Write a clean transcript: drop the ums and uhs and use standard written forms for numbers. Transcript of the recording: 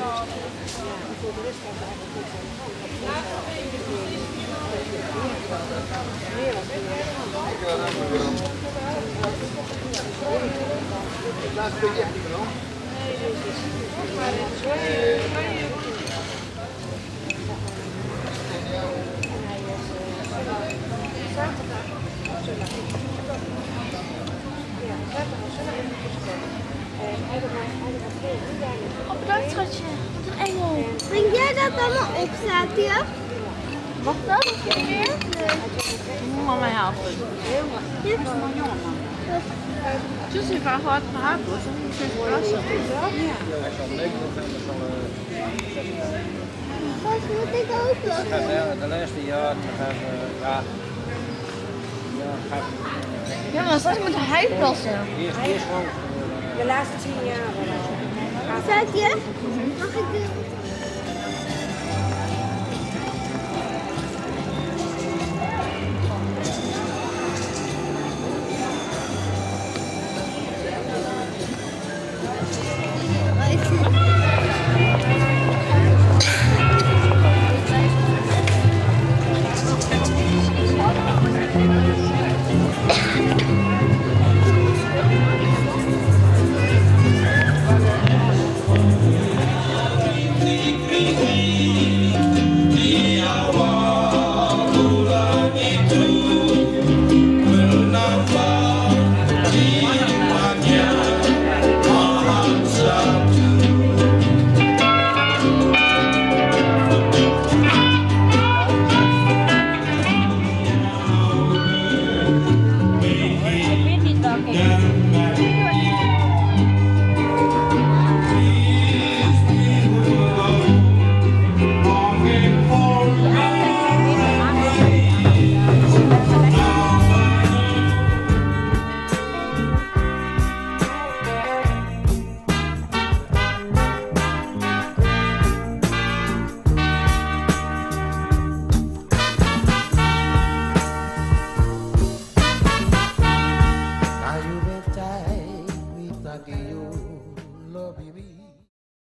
voor de rest gaat het eigenlijk goed zijn. Laatste beetje echt niet genomen. Oh, bedankt schatje. Wat een engel. Denk jij dat allemaal opstaat hier? Mag dat? Of je meer? Nee. Mama helpen. Ja. Dus ik vraag hard gehad wordt. Dan moet je even plassen. Hij zal 9 november Wat moet ik ook nog? de laatste jaar gaan Ja, maar straks moet hij plassen. eerst gewoon De laatste 10 jaar wel. Staat je? Mag ik doen?